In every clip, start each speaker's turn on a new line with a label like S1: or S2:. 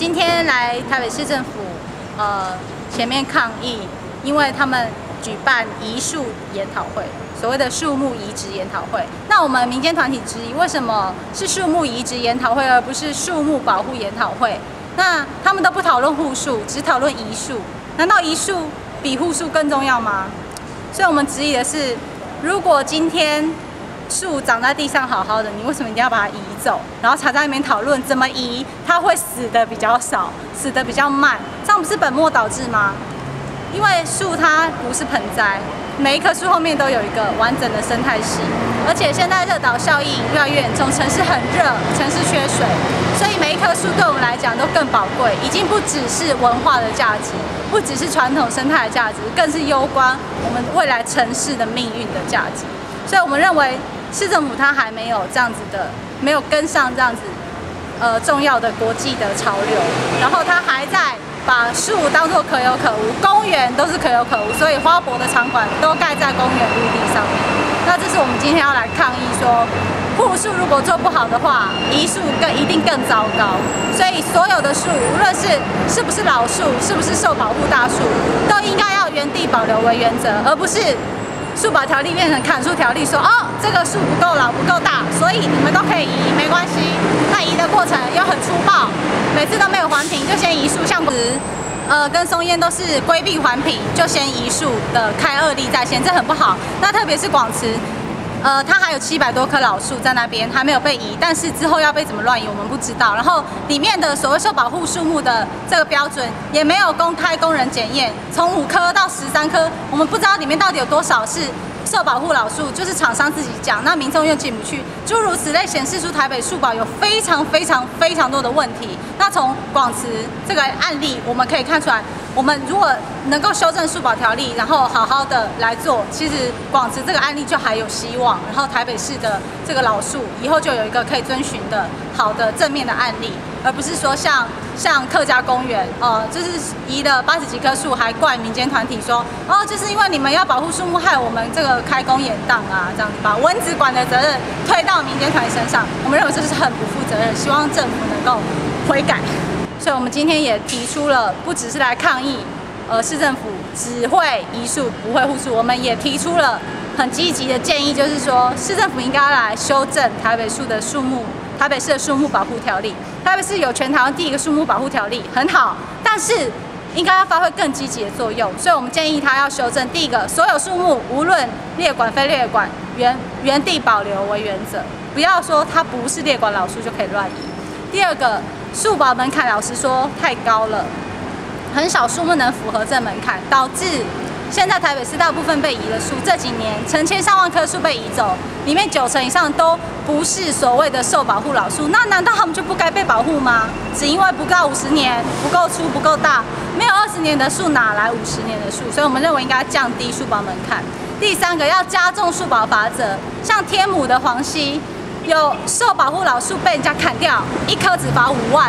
S1: 今天来台北市政府前面抗议，因为他们举办移树研讨会，所谓的树木移植研讨会。那我们民间团体质疑，为什么是树木移植研讨会，而不是树木保护研讨会？那他们都不讨论护树，只讨论移树，难道移树比护树更重要吗？所以我们质疑的是，如果今天树长在地上好好的，你为什么一定要把它移走？然后才在那边讨论怎么移，它会死的比较少，死的比较慢，这样不是本末倒置吗？因为树它不是盆栽，每一棵树后面都有一个完整的生态系，而且现在热岛效应越来越严重，城市很热，城市缺水，所以每一棵树对我们来讲都更宝贵，已经不只是文化的价值，不只是传统生态的价值，更是攸关我们未来城市的命运的价值。所以我们认为市政府它还没有这样子的，没有跟上这样子重要的国际的潮流，然后它还在把树当作可有可无，公园都是可有可无，所以花博的场馆都盖在公园绿地上面。那这是我们今天要来抗议说，护树如果做不好的话，移树一定更糟糕。所以所有的树，无论是不是老树，是不是受保护大树，都应该要原地保留为原则，而不是树保条例变成砍树条例，说哦这个树不够老不够大，所以你们都可以移，没关系。那移的过程又很粗暴，每次都没有环评就先移树，像跟松烟都是规避环评就先移树的开恶例在先，这很不好。那特别是广慈，它还有700多棵老树在那边还没有被移，但是之后要被怎么乱移我们不知道。然后里面的所谓受保护树木的这个标准也没有公开供人检验，从5棵到13棵，我们不知道里面到底有多少是受保护老树，就是厂商自己讲，那民众又进不去，诸如此类显示出台北树保有非常多的问题。那从广慈这个案例我们可以看出来，我们如果能够修正树保条例，然后好好的来做，其实广慈这个案例就还有希望。然后台北市的这个老树以后就有一个可以遵循的好的正面的案例，而不是说像客家公园，就是移了80几棵树，还怪民间团体说，就是因为你们要保护树木，害我们这个开工延宕啊，这样子把蚊子馆的责任推到民间团体身上，我们认为这是很不负责任，希望政府能够悔改。所以我们今天也提出了，不只是来抗议，市政府只会移树不会护树，我们也提出了很积极的建议，就是说市政府应该来修正台北市的树木保护条例。台北市有全台湾第1个树木保护条例，很好，但是应该要发挥更积极的作用。所以我们建议它要修正，第一个，所有树木无论列管非列管，原地保留为原则，不要说它不是列管老树就可以乱移。第二个，树保门槛老实说太高了，很少树木能符合这门槛，导致现在台北市大部分被移的树，这几年成千上万棵树被移走，里面90%以上都不是所谓的受保护老树，那难道他们就不该被保护吗？只因为不到50年，不够粗不够大，没有20年的树哪来50年的树？所以我们认为应该降低树保门槛。第三个，要加重树保罚则，像天母的黄溪，有受保护老树被人家砍掉，1棵只罚5万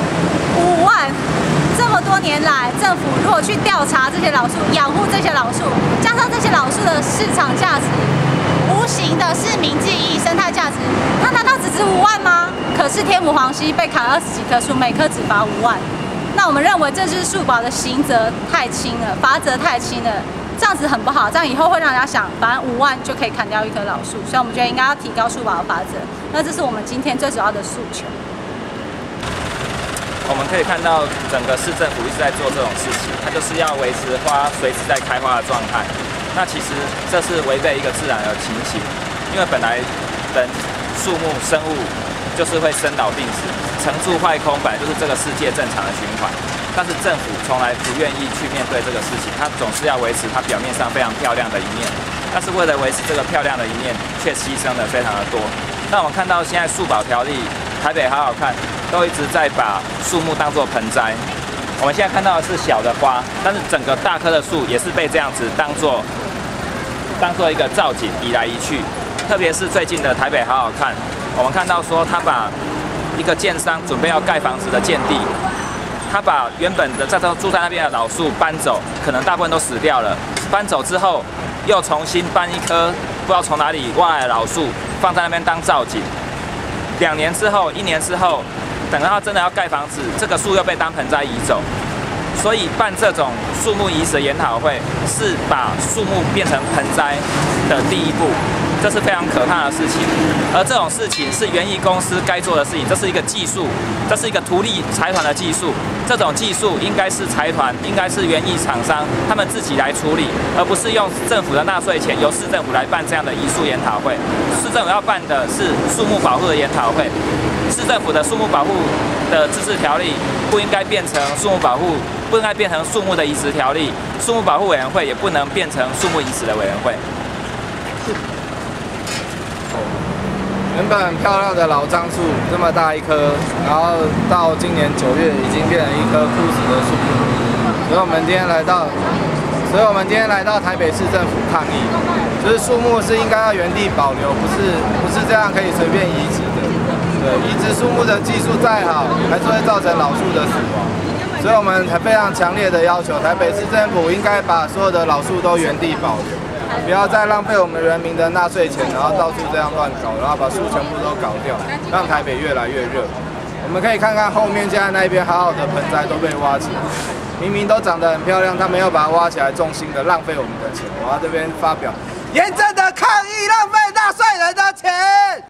S1: ，5万。这么多年来，政府如果去调查这些老树，养护这些老树，加上这些老树的市场价值，无形的市民记忆、生态价值，它难道只值5万吗？可是天母黄溪被砍20几棵树，每棵只罚5万。那我们认为这就是树保的刑责太轻了，罚则太轻了，这样子很不好。这样以后会让人家想，反正5万就可以砍掉1棵老树，所以我们觉得应该要提高树保的罚则。那这是我们今天最主要的诉求。
S2: 我们可以看到，整个市政府一直在做这种事情，它就是要维持花随时在开花的状态。那其实这是违背一个自然的情形，因为本来人、树木、生物就是会生老病死，成住坏空本来就是这个世界正常的循环。但是政府从来不愿意去面对这个事情，它总是要维持它表面上非常漂亮的一面，但是为了维持这个漂亮的一面，却牺牲了非常的多。那我们看到现在树保条例，台北好好看，都一直在把树木当作盆栽。我们现在看到的是小的花，但是整个大棵的树也是被这样子当作一个造景移来移去。特别是最近的台北好好看，我们看到说他把一个建商准备要盖房子的建地，他把原本的住在那边的老树搬走，可能大部分都死掉了。搬走之后，又重新搬一棵不知道从哪里挖来的老树，放在那边当造景。2年之后、1年之后， 等到真的要盖房子，这个树又被当盆栽移走。所以办这种树木移植的研讨会，是把树木变成盆栽的第一步，这是非常可怕的事情。而这种事情是园艺公司该做的事情，这是一个技术，这是一个图利财团的技术。这种技术应该是财团，应该是园艺厂商他们自己来处理，而不是用政府的纳税钱由市政府来办这样的移树研讨会。市政府要办的是树木保护的研讨会，市政府的树木保护的自治条例不应该变成树木保护。不应该变成树木的移植条例，树木保护委员会也不能变成树木移植的委员会。
S3: 原本很漂亮的老樟树，这么大一棵，然后到今年9月已经变成一棵枯死的树木。所以我们今天来到台北市政府抗议，就是树木是应该要原地保留，不是这样可以随便移植的。对，移植树木的技术再好，还是会造成老树的死亡。所以我们非常强烈的要求，台北市政府应该把所有的老树都原地保留，不要再浪费我们人民的纳税钱，然后到处这样乱搞，然后把树全部都搞掉，让台北越来越热。我们可以看看后面现在那边好好的盆栽都被挖起来，明明都长得很漂亮，他们又把它挖起来，重心的浪费我们的钱。我要这边发表严正的抗议，浪费纳税人的钱。